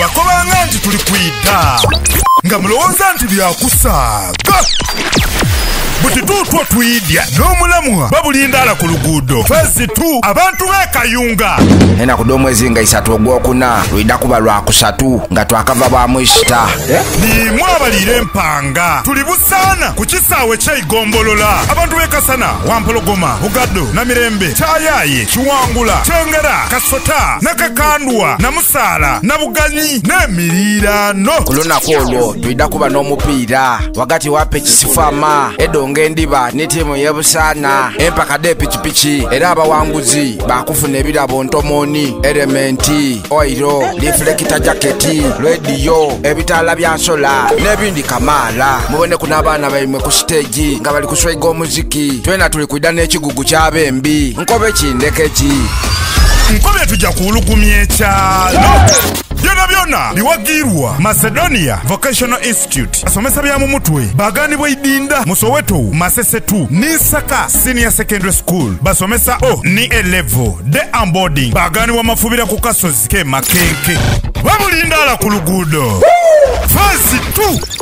bakobanga nti tuli kwidda nga mulowooza nti byakusaaga buti tuutwo twidya n'omulamwa babulindaala ku luguudo fezi 2 abantu b'ekayunga enaku d'omwezi nga 3 ogwokuna lwidda kuba lwakusatu nga twakava bwamwisita nimu abaliira empanga tuli Busaana ku kisaawe ky'eigombolola abantu b'ekasana wampologoma bugaddo namirembe kyayaye kiwangula kyengera kasota nakakandwa namusaala nabuganyi n'emiriirano ku lunaku olwo lwidda kuba n'omupiira wagati wa pekisifama edonga endiba ne ttiimu y'e Busaana empaka d'epikipiki era abawanguzi bakufuna ebirabo ntomoni elementi oiro lifulekita jaketi rediyo ebitaala bya nsola n'ebindi kamaala muboneku n'abaana baimwe ku siteegi nga bali kuswaiga omuziki twena tuli kwidda n'ekigugu ky'abembi nkobe kindeke ki nkobe tujja kuwulugumya ekyalo byonna biwagirwa Macedonia Vocational Institute asomesa bya mu mutwe baganibwa idinda mu Soweto Masese 2 Nisaka Senior Secondary School basomesa ni A-level de onboarding baganibwa mafubira ku kasozi ke makenke babulindaala ku luguudo Phase 2